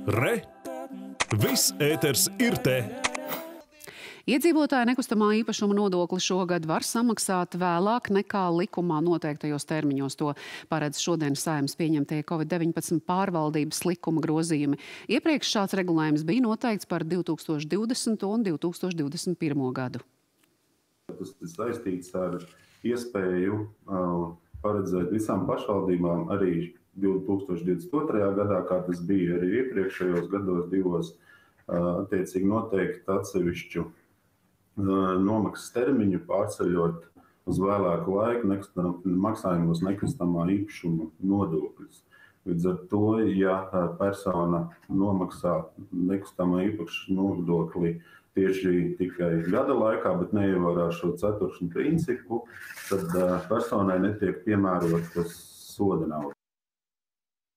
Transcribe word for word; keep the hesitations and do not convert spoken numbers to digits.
Re! Viss ēters ir te! Iedzīvotāja nekustamā īpašuma nodokli šogad var samaksāt vēlāk nekā likumā noteiktajos termiņos. To paredz šodien Saeimas pieņemtie Covid deviņpadsmit pārvaldības likuma grozījumi. Iepriekš šāds regulējums bija noteikts par divi tūkstoši divdesmito un divi tūkstoši divdesmit pirmo gadu. Tas ir saistīts ar iespēju uh, paredzēt visām pašvaldībām arī divi tūkstoši divdesmit otrajā gadā, kā tas bija arī iepriekšējos gados divos, uh, attiecīgi noteikti atsevišķu nomaksas termiņu, pārceļot uz vēlāku laiku nekustam, maksājumos nekustamā īpašuma nodokļus. Līdz ar to, ja persona nomaksā nekustamā īpašuma nodokli tieši tikai gada laikā, bet neievērā šo ceturkšņu principu, tad personai netiek piemērotas soda naudas.